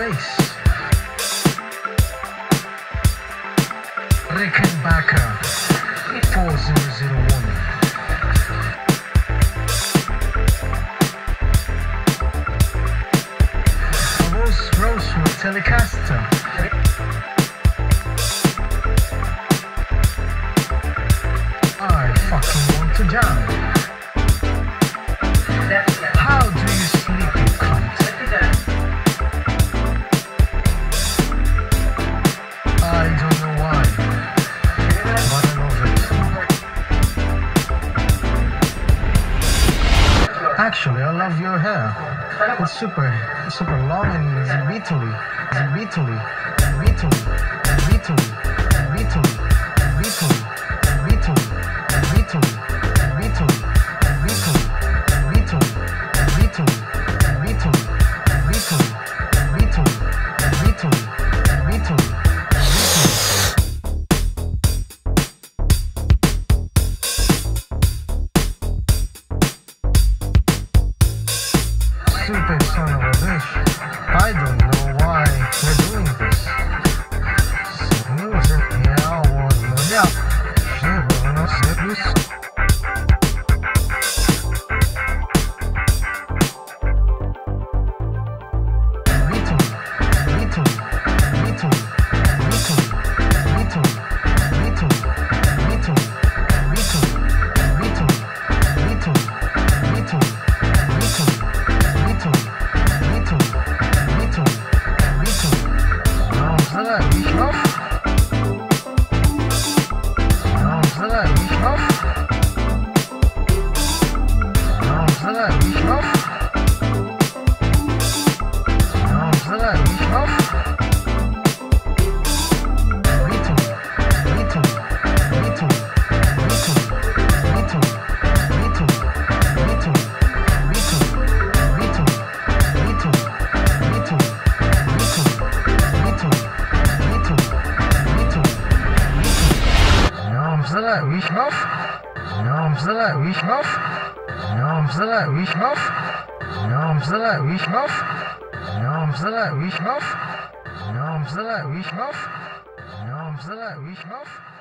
bass. Rickenbacker 4001. Rosewood Telecaster. I fucking want to jam. How do you sleep, you cunt? I don't know why, but I love it. Actually, I love your hair. It's super long and it's beetly. Stupid son of a bitch. I don't know why we're doing this. Wiśnow.